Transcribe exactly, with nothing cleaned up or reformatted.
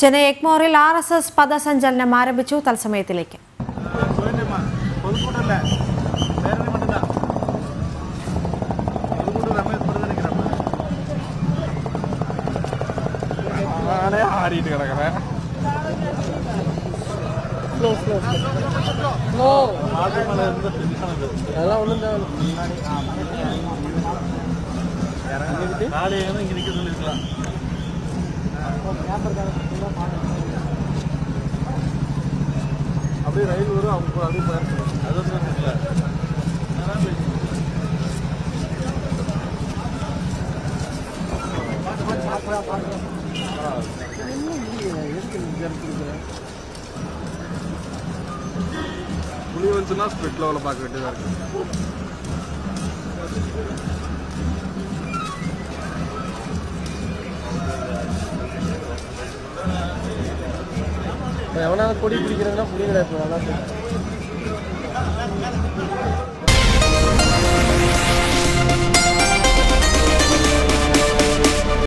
ചെന്നൈ എഗ്മോറിൽ R S S പദസഞ്ചലനം ആരംഭിച്ചു. തത്സമയത്തിലേക്ക് அப்படியே ரயில் வரும் அவங்க அப்படியே போயிருக்கு. அது புளி வந்துச்சுன்னா ஸ்பிரிட் லெவலில் பார்க்க வேண்டியதாக இருக்கு. எவனாவது கொடி பிடிக்கிறதுனா புளி கிடையாது. நல்லா